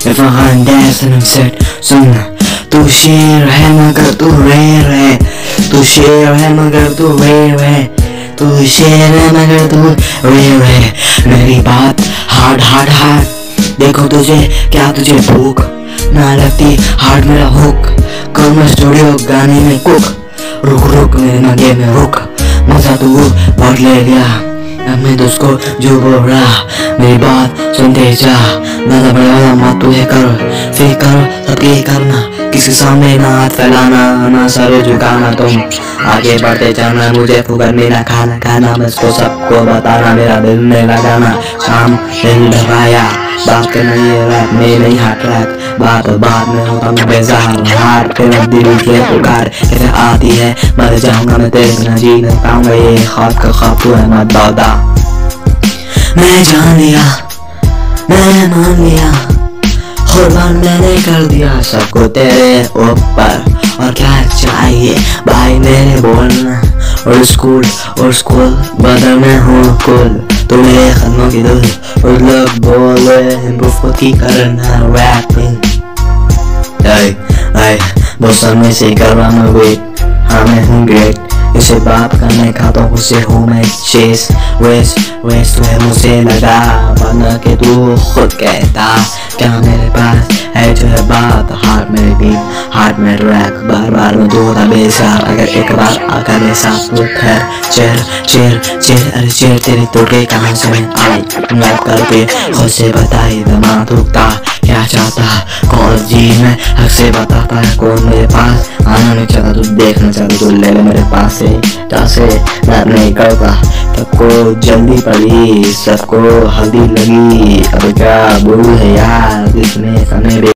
Farhan डैसन set सुन, तू शेर है मगर तू रेयर है, तू शेर है मगर तू रेयर है, तू शेर है मगर तू रेयर है। मेरी बात हार्ड हार्ड हार्ड, देखो तुझे क्या तुझे भूख ना लगती, हार्ड मेरा हुक, कम स्टूडियो गाने में कुक, रुक रुक मेरे नगे में रुक, मजा तू बहुत ले लिया, अब मैं तुझको जो बोल रहा, मेरी बात सुनते जा, ज्यादा बड़ा मत तू है कर, फिर कर सबके करना, किसी सामने ना हाथ फैलाना, ना सर झुकाना, तुम आगे बढ़ते जाना, मुझे फुकर मेरा खाना खाना, मुझको सबको बताना, मेरा दिल में लगाना, शाम दिल लगाया, बात करना ये रैप में नहीं हाथ ट्रैक, बात में होता मैं बेजार, हार तेरा दिल के पुकार कैसे आती है, मर जाऊंगा मैं तेरे बिना, जी नहीं पाऊंगा ये ख्वाब का ख्वाब तू है मत बता। मैं जान लिया, मैंने मान लिया, कुर्बान मैंने कर दिया सबको तेरे ऊपर, और क्या चाहिए भाई मेरे बोलना, और स्कूल बदल में हूँ कुल, तो मेरे कदमों की धूल, और लोग बोले इम्प्रूव की करना रैपिंग, बहुत समय से कर रहा मैं वेट, हाँ मैं हूँ ग्रेट, इसे बात करने का तो उसे हूँ मैं चेस वेस तुम्हें मुझसे लगा, वरना के तू खुद कहता क्या मेरे पास है जो है बात, हार्ट मेरे बीट हार्ट में रैक, बार बार में दोहरा बेजार, अगर एक बार आकर मेरे साथ तो खैर चेर अरे चेर तेरी तोड़ के कहाँ से मैं आई, लव करके खुद से बताई, दिमाग दुखता क्या चाहता कॉल जी में हक से बताता है, कौन मेरे पास आना नहीं चाहता, तू देखना चाहता तू ले ले मेरे पास से, जैसे मैं नहीं करता, सबको जल्दी पड़ी सबको हल्दी लगी, अब क्या बोलूं है यार, इसमें समय